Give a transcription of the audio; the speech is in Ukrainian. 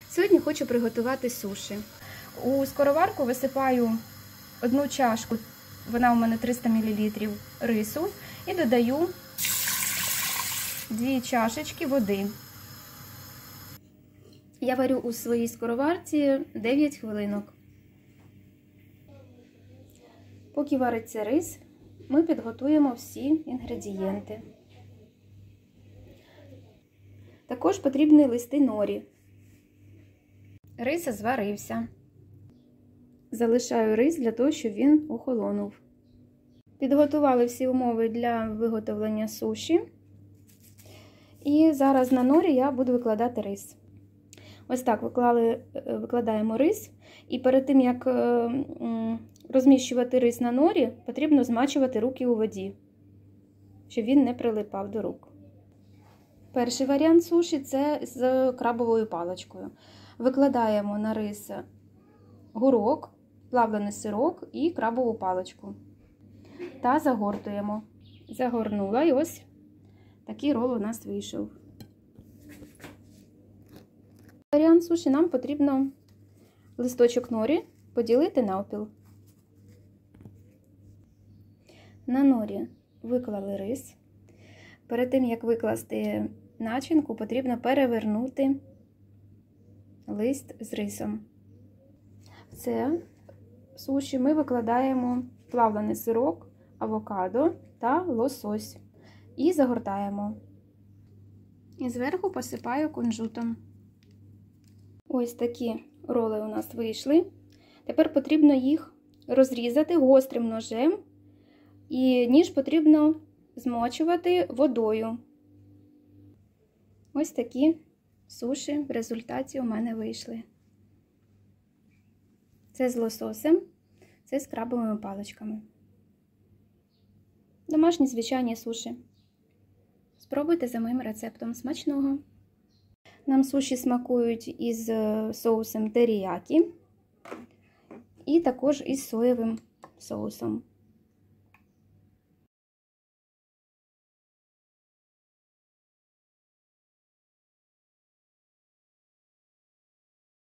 Сьогодні хочу приготувати суші. У скороварку висипаю 1 чашку, вона у мене 300 мл рису, і додаю 2 чашечки води. Я варю у своїй скороварці 9 хвилинок. Поки вариться рис, ми підготуємо всі інгредієнти. Також потрібні листи норі. Рис зварився. Залишаю рис для того, щоб він охолонув. Підготували всі умови для виготовлення суші. І зараз на норі я буду викладати рис. Ось так викладаємо рис. І перед тим, як розміщувати рис на норі, потрібно змачувати руки у воді, щоб він не прилипав до рук. Перший варіант суші – це з крабовою паличкою. Викладаємо на рис гурок, плавлений сирок і крабову паличку. Та загортуємо. Загорнула, і ось такий рол у нас вийшов. Варіант суші нам потрібно листочок норі поділити навпіл. На норі виклали рис. Перед тим, як викласти начинку, потрібно перевернути лист з рисом. В це суші ми викладаємо плавлений сирок, авокадо та лосось і загортаємо. І зверху посипаю кунжутом. Ось такі роли у нас вийшли. Тепер потрібно їх розрізати гострим ножем, і ніж потрібно змочувати водою. Ось такі суші в результаті у мене вийшли. Це з лососем, це з крабовими паличками. Домашні звичайні суші. Спробуйте за моїм рецептом. Смачного! Нам суші смакують із соусом теріякі і також із соєвим соусом.